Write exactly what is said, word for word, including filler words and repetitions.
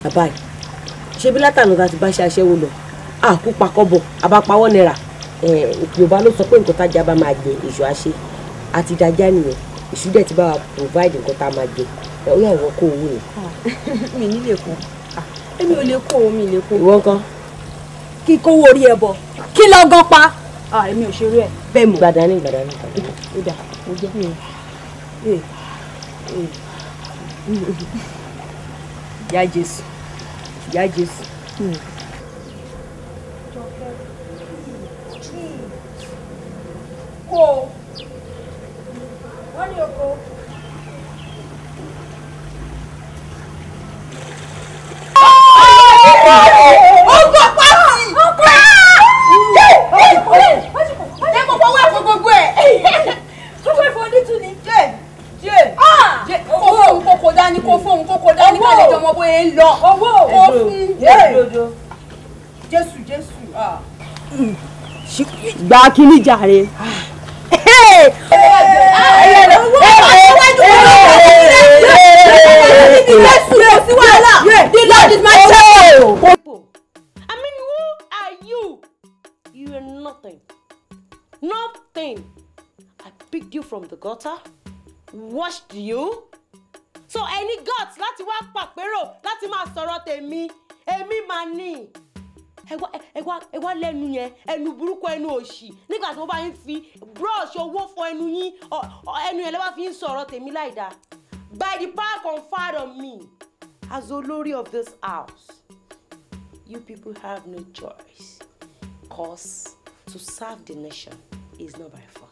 Bàbá yìí, ṣe bí látànà láti bá ṣe aṣẹ́wó lọ. À kú pakọ́bọ̀, àbápawọ́ náírà. Yorùbá ló sọ pé nǹkan tájà bá máa jẹ èṣù àṣẹ. Àti ìdájá nìyẹn. Èṣù dẹ̀ ti bá wa provide nǹkan tá a máa jẹ. Ó yà ìwọ kó owó yẹn. Mi ní lè kó. Èmi ò lè kó owó mi lè kó. Ìwọ ńkọ́? Kí kówó orí ẹ bọ̀. Kí lọ gan pa. Èmi ò ṣeré ẹ̀. Bẹ́ẹ̀ mọ̀. Gbàdánì gbàdánì. Ó dà, mo jẹ́. Ìyá Jésù. Ìyá Jésù. Kó. Wọ́n ní oko. Ọgbọ pàṣẹ. Ọgbọ. Ẹ mọ̀ fọwọ́ ẹ̀fọ́ gbogbo ẹ̀. Fọwọ́ ẹ̀fọ́ ní tún ní. Jẹ́ jẹ́ jẹ́ kó fóun kókó dání kó fóun kókó dání ká lè jọmọ bóyá ń lọ. Owó kó fún Jésù Jésù. Gba kíní jàre. The Lord is my shepherd. I mean, who are you? You are nothing. Nothing. I picked you from the gutter, washed you. So any guts láti wá pàpérò láti máa sọ̀rọ̀ tèmi, èmi máa ní. Ẹ wá ẹ wá ẹ wá lẹ́nu yẹn, ẹnu burúkú ẹnu òṣì. Nígbà tí wọ́n bá ń fi brush owó fọ ẹnu yín, ẹnu yẹn lè wá fi ń sọ̀rọ̀ tèmi láìda. By the power conferred on me as olórí of this house, you people have no choice. Cause to serve the nation is not by force.